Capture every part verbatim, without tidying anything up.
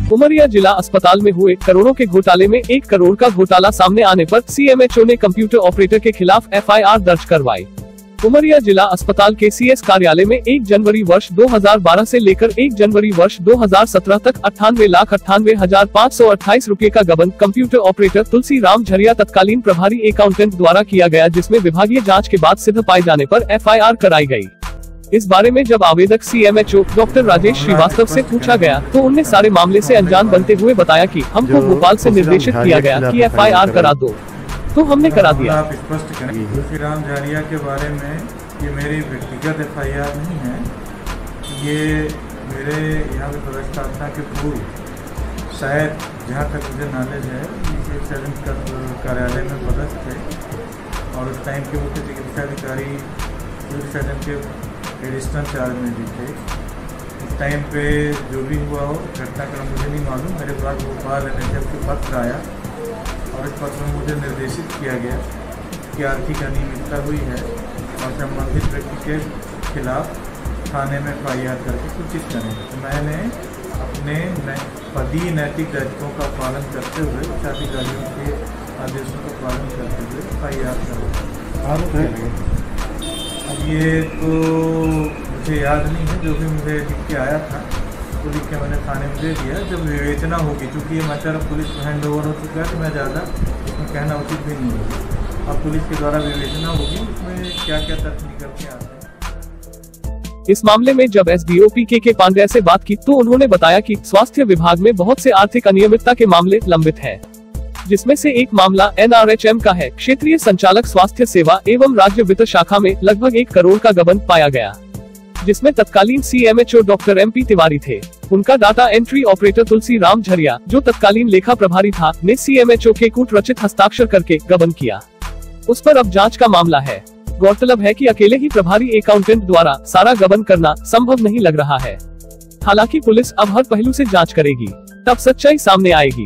उमरिया जिला अस्पताल में हुए करोड़ों के घोटाले में एक करोड़ का घोटाला सामने आने पर सीएमएचओ ने कंप्यूटर ऑपरेटर के खिलाफ एफआईआर दर्ज करवाई। उमरिया जिला अस्पताल के सीएस कार्यालय में एक जनवरी वर्ष दो हज़ार बारह से लेकर एक जनवरी वर्ष दो हज़ार सत्रह तक अट्ठानवे लाख अट्ठानवे हजार पाँच सौ अट्ठाईस रूपए का गबन कंप्यूटर ऑपरेटर तुलसी राम झरिया तत्कालीन प्रभारी अकाउंटेंट द्वारा किया गया, जिसमें विभागीय जांच के बाद सिद्ध पाए जाने पर एफआईआर कराई गई। इस बारे में जब आवेदक सीएमएचओ डॉक्टर राजेश श्रीवास्तव से पूछा गया तो उन्हें सारे मामले से अनजान बनते हुए बताया कि हमको भोपाल से निर्देशित किया गया कि एफआईआर करा दो, तो हमने करा दिया। आप स्पष्ट करें तुलसी राम झरिया के बारे में ये मेरी व्यक्तिगत एफआईआर नहीं है, ये मेरे यहाँ पे पदस्थापना के पूर्व शायद जहाँ तक मुझे नॉलेज है कार्यालय में पदस्थ थे और उस टाइम के मुख्य चिकित्सा अधिकारी सिविल सर्जन के एडिशनल चार्ज में भी थे। उस टाइम पे जो भी हुआ हो घटनाक्रम मुझे नहीं मालूम। मेरे पास भोपाल एनएचएम के पत्र आया और इस पत्र में मुझे निर्देशित किया गया कि आर्थिक अनियमितता हुई है और संबंधित व्यक्ति के खिलाफ थाने में एफआईआर करके सूचित करें। तो मैंने अपने पदीय नैतिक दायित्वों का पालन करते हुए उच्चाधिकारियों के आदेशों का पालन करते हुए एफआईआर करा। अब ये तो मुझे याद नहीं है, जो भी मुझे लिख के आया था तो लिख के मैंने थाने में दे दिया। जब विवेचना होगी, चूँकि ये मैटर पुलिस को हैंड ओवर हो चुका है तो मैं ज़्यादा उसमें कहना उचित भी नहीं होगा। अब पुलिस के द्वारा विवेचना होगी उसमें क्या क्या तथ्य निकल के आते हैं। इस मामले में जब एसडीओ पीके के पांड्या से बात की तो उन्होंने बताया कि स्वास्थ्य विभाग में बहुत से आर्थिक अनियमितता के मामले लंबित है, जिसमें से एक मामला एनआरएचएम का है। क्षेत्रीय संचालक स्वास्थ्य सेवा एवं राज्य वित्त शाखा में लगभग एक करोड़ का गबन पाया गया, जिसमें तत्कालीन सीएमएचओ डॉक्टर एमपी तिवारी थे। उनका data entry operator Tulsi Ram Jhariya, जो तत्कालीन लेखा प्रभारी था, ने सीएमएचओ के कूट रचित हस्ताक्षर करके गबन किया। उस पर अब जांच का मामला है। गौरतलब है कि अकेले ही प्रभारी अकाउंटेंट द्वारा सारा गबन करना संभव नहीं लग रहा है। हालांकि पुलिस अब हर पहलू से जांच करेगी, तब सच्चाई सामने आएगी।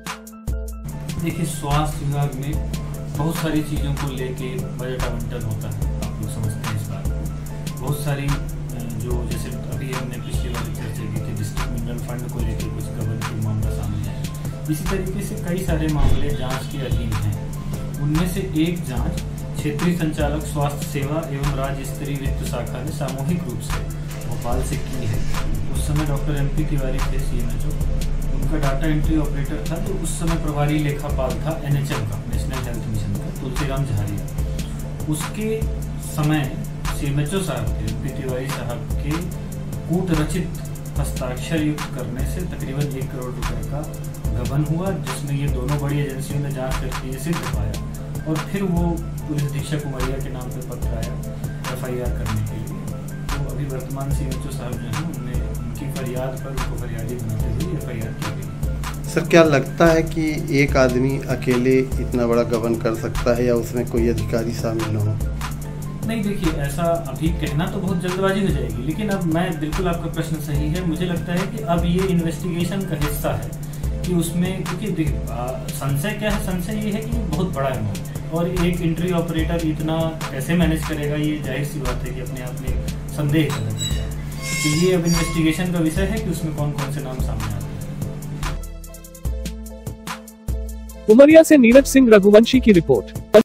देखिए, स्वास्थ्य विभाग में बहुत सारी चीज़ों को लेके बजट आवंटन होता है, आप लोग समझते हैं इस बात को। बहुत सारी जो जैसे अभी हमने पिछली बार चर्चा की थी डिस्ट्रिक्ट मिनरल फंड को लेकर कुछ गबन के मामला सामने आए। इसी तरीके से कई सारे मामले जांच के अधीन हैं। उनमें से एक जांच क्षेत्रीय संचालक स्वास्थ्य सेवा एवं राज्य स्तरीय वित्त शाखा ने सामूहिक रूप से भोपाल से की है। उस समय डॉक्टर एम पी तिवारी थे सीएमएचओ, उनका डाटा एंट्री ऑपरेटर था, तो उस समय प्रभारी लेखापाल था एनएचएम का, नेशनल हेल्थ मिशन का, तुलसी राम झरिया। उसके समय सीएमएचओ साहब थे एम पी तिवारी साहब के कूट रचित हस्ताक्षर युक्त करने से तकरीबन एक करोड़ रुपए का गबन हुआ, जिसमें ये दोनों बड़ी एजेंसियों ने जांच करके ये सिद्ध पाया और फिर वो पुलिस अधीक्षक उमरिया के नाम पे पत्र आया एफआईआर करने के लिए। तो अभी वर्तमान सीएमएचओ साहब जो हैं उनने उनकी फरियाद पर उनको फरियादी बनाते हुए एफआईआर की गई। सर, क्या लगता है कि एक आदमी अकेले इतना बड़ा गबन कर सकता है या उसमें कोई अधिकारी शामिल न हो? नहीं, देखिए, ऐसा अभी कहना तो बहुत जल्दबाजी हो जाएगी, लेकिन अब मैं बिल्कुल आपका प्रश्न सही है। मुझे लगता है कि अब ये इन्वेस्टिगेशन का हिस्सा है कि उसमें, क्योंकि संशय क्या है, संशय ये है कि बहुत बड़ा अमाउंट और एक एंट्री ऑपरेटर इतना कैसे मैनेज करेगा, ये जाहिर सी बात है कि अपने आप में संदेह पैदा करता है। तो ये अब इन्वेस्टिगेशन का विषय है कि उसमें कौन कौन से नाम सामने आते हैं। उमरिया से नीरज सिंह रघुवंशी की रिपोर्ट।